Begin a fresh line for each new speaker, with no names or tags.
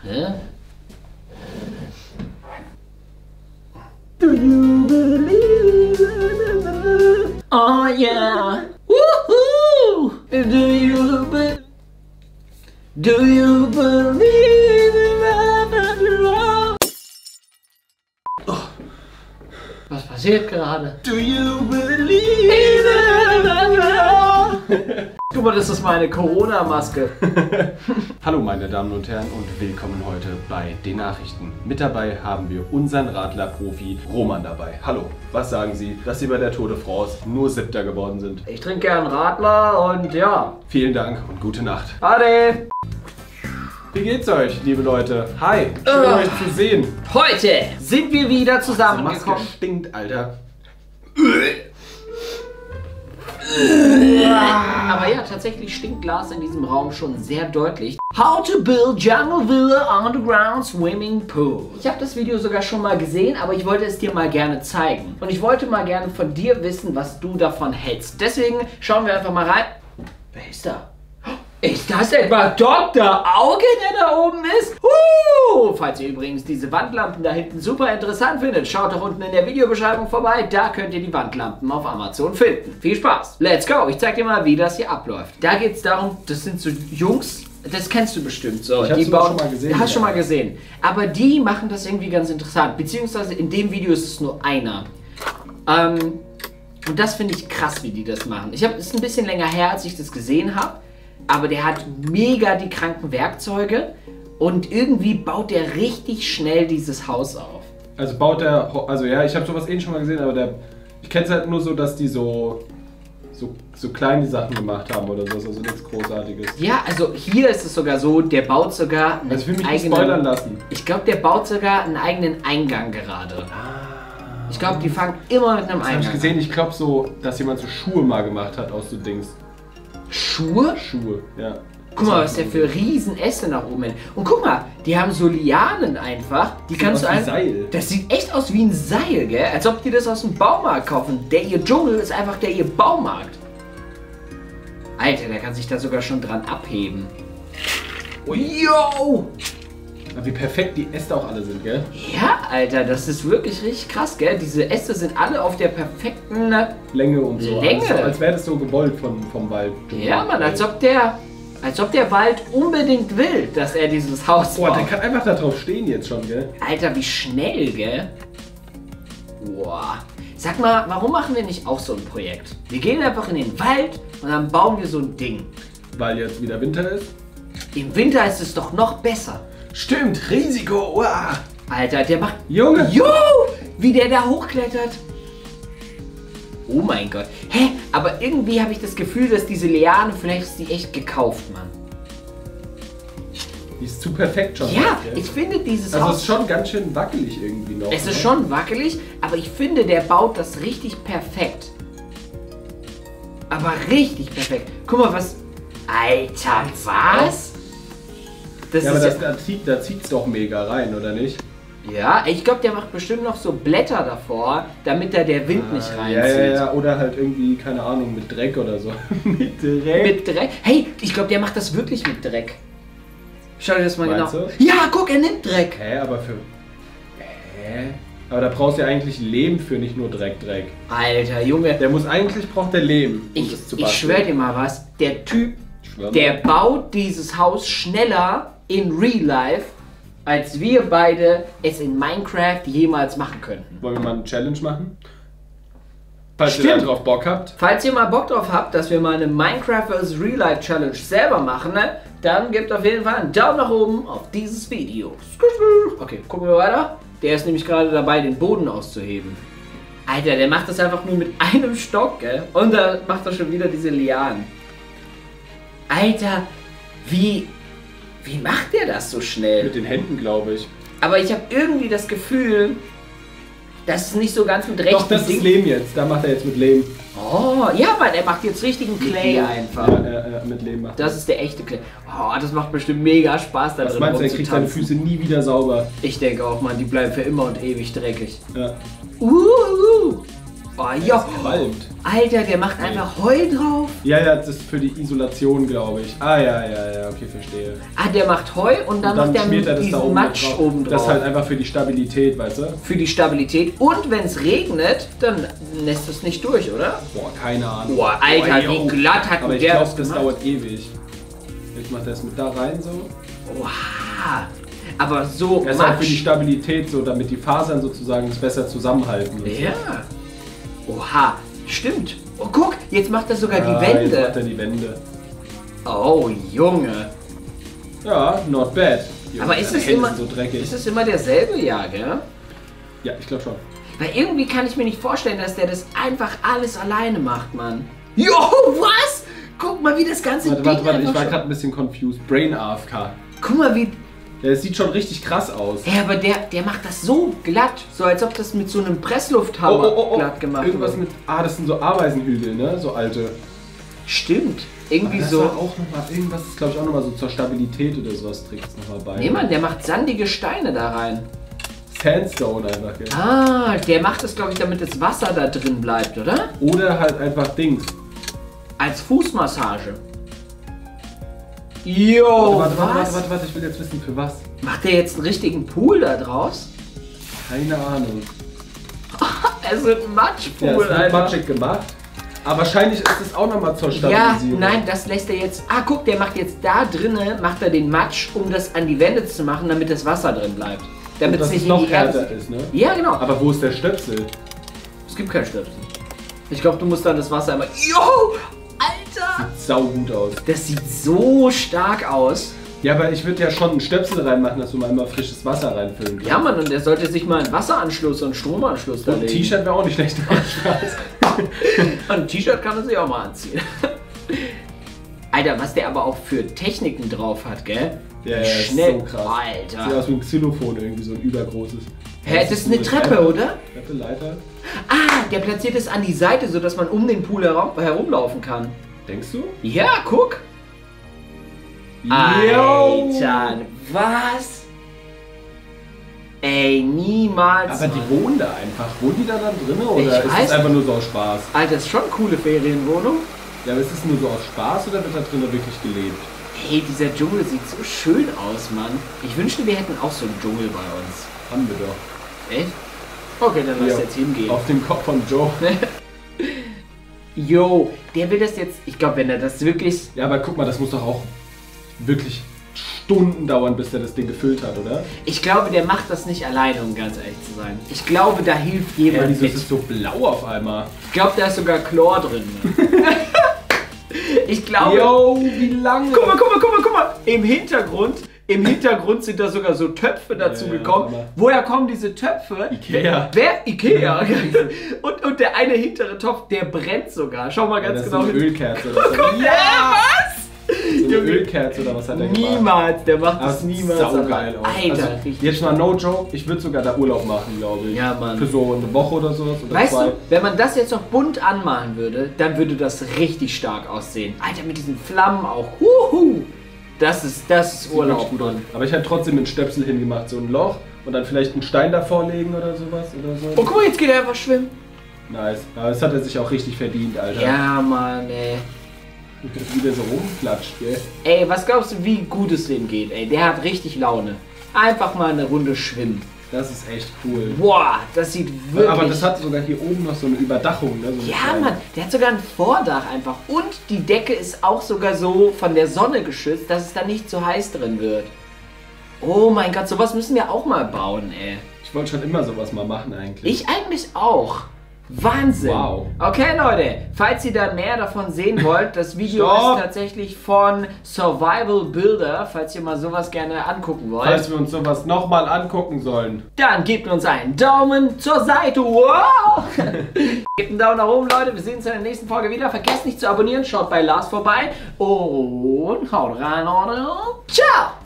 Hä? Do you believe in oh yeah. Woohoo! Do you believe in love? Oh. Was passiert gerade? Do you believe in love? Guck mal, das ist meine Corona-Maske.
Hallo meine Damen und Herren und willkommen heute bei den Nachrichten. Mit dabei haben wir unseren Radler-Profi Roman dabei. Hallo, was sagen Sie, dass Sie bei der Tour de France nur 7. geworden sind?
Ich trinke gern Radler und ja.
Vielen Dank und gute Nacht.
Ade!
Wie geht's euch, liebe Leute? Hi, schön euch zu sehen.
Heute sind wir wieder zusammengekommen.
Die Maske stinkt, Alter.
Aber ja, tatsächlich stinkt Glas in diesem Raum schon sehr deutlich. How to build Jungle Villa Underground Swimming Pool. Ich habe das Video sogar schon mal gesehen, aber ich wollte es dir mal gerne zeigen. Und ich wollte mal gerne von dir wissen, was du davon hältst. Deswegen schauen wir einfach mal rein. Wer ist da? Ist das etwa Dr. Auge, der da oben ist? Falls ihr übrigens diese Wandlampen da hinten super interessant findet, schaut doch unten in der Videobeschreibung vorbei. Da könnt ihr die Wandlampen auf Amazon finden. Viel Spaß. Let's go. Ich zeig dir mal, wie das hier abläuft. Da geht es darum, das sind so Jungs, das kennst du bestimmt so.
Ich hab's schon mal gesehen.
Hast schon mal gesehen. Aber die machen das irgendwie ganz interessant. Beziehungsweise in dem Video ist es nur einer. Und das finde ich krass, wie die das machen. Es ist ein bisschen länger her, als ich das gesehen habe. Aber der hat mega die kranken Werkzeuge und irgendwie baut der richtig schnell dieses Haus auf.
Also baut er, also ja, ich habe sowas schon mal gesehen, aber ich kenne es halt nur so, dass die so kleine Sachen gemacht haben oder so, also nichts Großartiges.
Ja, also hier ist es sogar so, der baut sogar einen
ich will mich nicht spoilern lassen.
Ich glaube, der baut sogar einen eigenen Eingang gerade. Ich glaube, die fangen immer mit einem Eingang an.
Habe ich gesehen, ich glaube so, dass jemand so Schuhe mal gemacht hat aus so Dings.
Schuhe?
Schuhe, ja.
Guck mal, was der für riesen Äste nach oben hin. Und guck mal, die haben so Lianen einfach. Die kannst du einfach.
Seil.
Das sieht echt aus wie ein Seil, gell? Als ob die das aus dem Baumarkt kaufen. Der ihr Dschungel ist einfach der ihr Baumarkt. Alter, der kann sich da sogar schon dran abheben. Yo!
Wie perfekt die Äste auch alle sind, gell?
Ja, Alter, das ist wirklich richtig krass, gell? Diese Äste sind alle auf der perfekten
Länge und so.
Länge.
Also, als wäre das so gewollt vom Wald.
Ja, Mann, als ob der Wald unbedingt will, dass er dieses Haus baut.
Boah, der kann einfach da drauf stehen jetzt schon, gell?
Alter, wie schnell, gell? Boah. Sag mal, warum machen wir nicht auch so ein Projekt? Wir gehen einfach in den Wald und dann bauen wir so ein Ding.
Weil jetzt wieder Winter ist?
Im Winter ist es doch noch besser.
Stimmt, Risiko, uah.
Alter, der macht...
Junge!
Jo! Wie der da hochklettert. Oh mein Gott. Hä? Aber irgendwie habe ich das Gefühl, dass diese Liane, vielleicht ist die echt gekauft, Mann.
Die ist zu perfekt schon.
Ja, ich finde dieses Haus...
Also es ist schon ganz schön wackelig irgendwie noch.
Es ist schon wackelig, aber ich finde, der baut das richtig perfekt. Aber richtig perfekt. Guck mal, was... Alter, was?
Das ja, ist aber da zieht's doch mega rein, oder nicht?
Ja, ich glaube, der macht bestimmt noch so Blätter davor, damit da der Wind nicht reinzieht.
Ja, oder halt irgendwie, keine Ahnung, mit Dreck oder so. Mit Dreck?
Mit Dreck? Hey, ich glaube, der macht das wirklich mit Dreck. Schau dir das mal
Meinst
genau.
Du?
Ja, guck, er nimmt Dreck.
Aber aber da brauchst du ja eigentlich Lehm für, nicht nur Dreck.
Alter, Junge.
Braucht der Lehm.
Ich schwör dir mal was, der Typ, der baut dieses Haus schneller in Real Life, als wir beide es in Minecraft jemals machen könnten.
Wollen wir mal eine Challenge machen? Falls ihr da drauf Bock habt.
Falls ihr mal Bock drauf habt, dass wir mal eine Minecraft vs. Real Life Challenge selber machen, ne, dann gebt auf jeden Fall einen Daumen nach oben auf dieses Video. Okay, gucken wir weiter. Der ist nämlich gerade dabei, den Boden auszuheben. Alter, der macht das einfach nur mit einem Stock, gell? Und da macht er schon wieder diese Lianen. Alter, wie macht der das so schnell?
Mit den Händen, glaube ich.
Aber ich habe irgendwie das Gefühl, dass es nicht so ganz mit rechten
Doch, das ist Lehm jetzt. Da macht er jetzt mit Lehm.
Oh, ja, Mann, er macht jetzt richtigen Clay einfach.
Ja, mit Lehm macht
das ist der echte Clay. Oh, das macht bestimmt mega Spaß da drin.
Was meinst du, er kriegt seine Füße nie wieder sauber?
Ich denke auch, Mann, die bleiben für immer und ewig dreckig.
Ja.
Oh, ja.
Qualmt.
Alter, der macht einfach Heu drauf.
Ja, das ist für die Isolation, glaube ich. Ah, ja, okay, verstehe.
Ah, der macht Heu und dann macht der
schmiert er das da
diesen Matsch oben drauf.
Das ist halt einfach für die Stabilität, weißt du?
Für die Stabilität. Und wenn es regnet, dann lässt es nicht durch, oder?
Boah, keine Ahnung.
Boah, Alter, wie glatt hat
aber ich
der
glaube,
das
das
gemacht?
dauert ewig. Jetzt macht er es mit da rein so.
Oha. Aber so
Das ist auch für die Stabilität so, damit die Fasern sozusagen es besser zusammenhalten.
Ja. Oha, stimmt. Oh, guck, jetzt macht er sogar die
Jetzt
Wände.
macht er die Wände.
Oh, Junge.
Ja, not bad. Junge,
Aber ist
deine
es,
Hände
immer,
sind so dreckig.
ist es immer derselbe, ja, gell?
Ja, ich glaube schon.
Weil irgendwie kann ich mir nicht vorstellen, dass der das einfach alles alleine macht, Mann. Jo, was? Guck mal, wie das ganze
Warte,
Ding
ich war
einfach
gerade ein bisschen confused. Brain AFK.
Guck mal, wie...
Ja, es sieht schon richtig krass aus.
Ja, aber der macht das so glatt. So als ob das mit so einem Presslufthammer glatt gemacht
Irgendwas
wird.
mit... Ah, das sind so Ameisenhügel, ne? So alte.
Stimmt. Irgendwie
das
so...
war auch noch mal, irgendwas ist, glaube ich, auch nochmal so zur Stabilität oder sowas trägt es nochmal bei.
Nee, Mann, der macht sandige Steine da rein.
Sandstone einfach, gell?
Ah, der macht das, glaube ich, damit das Wasser da drin bleibt, oder?
Oder halt einfach Dings.
Als Fußmassage. Jo,
Warte, ich will jetzt wissen, für was.
Macht der jetzt einen richtigen Pool da draus?
Keine Ahnung.
Es ist ein Matschpool,
Ja, es wird
Alter.
matschig gemacht. Aber wahrscheinlich ist es auch nochmal zur
Ja,
Stabilisierung.
nein, das lässt er jetzt... Ah, guck, der macht jetzt da drinnen, macht er den Matsch, um das an die Wände zu machen, damit das Wasser drin bleibt. Damit
dass
es
es
nicht
noch
in die Erde...
härter ist, ne?
Ja, genau.
Aber wo ist der Stöpsel?
Es gibt keinen Stöpsel. Ich glaube, du musst dann das Wasser immer... Jo! Alter!
Sau gut aus.
Das sieht so stark aus.
Ja, aber ich würde ja schon einen Stöpsel reinmachen, dass du mal immer frisches Wasser reinfüllen kannst.
Ja, Mann, und der sollte sich mal einen Wasseranschluss und einen Stromanschluss da
Und ein
legen.
T-Shirt wäre auch nicht schlecht.
Ein T-Shirt kann er sich auch mal anziehen. Alter, was der aber auch für Techniken drauf hat, gell?
Ja,
Schnell.
ist so krass. Sieht
Alter.
aus wie ein Xylophon, irgendwie so ein übergroßes.
Hä, das ist eine Treppe, oder?
Treppe, Leiter.
Ah, der platziert es an die Seite, sodass man um den Pool herumlaufen kann.
Denkst du?
Ja, guck.
Yo.
Alter, was? Ey, niemals.
Aber die wohnen da einfach. Wohnen die da dann drin oder
Ich
ist
weiß
es einfach nur so aus Spaß?
Alter, das ist schon eine coole Ferienwohnung.
Ja, aber ist es nur so aus Spaß oder wird da drinnen wirklich gelebt?
Ey, dieser Dschungel sieht so schön aus, Mann. Ich wünschte, wir hätten auch so einen Dschungel bei uns.
Haben wir doch.
Echt? Okay, dann lass
Ja,
jetzt hingehen.
Auf dem Kopf von Joe.
Yo, der will das jetzt... Ich glaube, wenn er das wirklich...
Ja, aber guck mal, das muss doch auch wirklich Stunden dauern, bis der das Ding gefüllt hat, oder?
Ich glaube, der macht das nicht alleine, um ganz ehrlich zu sein. Ich glaube, da hilft
Ja,
jemand
wieso
mit.
ist es so blau auf einmal?
Ich glaube, da ist sogar Chlor drin. Ich glaube...
Yo, wie lange?
Guck mal. Im Hintergrund sind da sogar so Töpfe dazu
Ja,
gekommen.
aber-
Woher kommen diese Töpfe?
Ikea.
Wer? Ikea. und der eine hintere Topf, der brennt sogar. Schau mal ganz
Das ist
genau
so eine
hin.
Ölkerze oder was?
Ja, was?
So eine Ölkerze oder was hat er gemacht?
Niemals, der macht
Aber
das
es sieht
niemals.
saugeil aus.
Alter,
Also,
richtig.
jetzt mal no joke, ich würde sogar da Urlaub machen, glaube ich.
Ja, Mann.
Für so eine Woche oder sowas oder
Weißt
2.
du, wenn man das jetzt noch bunt anmalen würde, dann würde das richtig stark aussehen. Alter, mit diesen Flammen auch. Huhu. Das ist Urlaub.
Sieht gut aus. Aber ich hätte trotzdem mit Stöpsel hingemacht, so ein Loch und dann vielleicht einen Stein davor legen oder sowas oder so.
Oh, guck mal, jetzt geht er einfach schwimmen.
Nice. Aber das hat er sich auch richtig verdient, Alter.
Ja, Mann, ey.
Wie der so rumklatscht, gell?
Ey, was glaubst du, wie gut es dem geht, ey? Der hat richtig Laune. Einfach mal eine Runde schwimmen.
Das ist echt cool.
Boah, das sieht wirklich...
Aber das hat sogar hier oben noch so eine Überdachung, ne? So eine
Ja,
kleine.
Mann, der hat sogar ein Vordach einfach. Und die Decke ist auch sogar so von der Sonne geschützt, dass es da nicht so heiß drin wird. Oh mein Gott, sowas müssen wir auch mal bauen, ey.
Ich wollte schon immer sowas mal machen eigentlich.
Ich eigentlich auch. Wahnsinn.
Wow.
Okay, Leute, falls ihr da mehr davon sehen wollt, das Video
Stopp.
ist tatsächlich von Survival Builder, falls ihr mal sowas gerne angucken wollt.
Falls wir uns sowas nochmal angucken sollen.
Dann gebt uns einen Daumen zur Seite. Wow! Gebt einen Daumen nach oben, Leute. Wir sehen uns in der nächsten Folge wieder. Vergesst nicht zu abonnieren. Schaut bei Lars vorbei. Und haut rein, Leute. Ciao!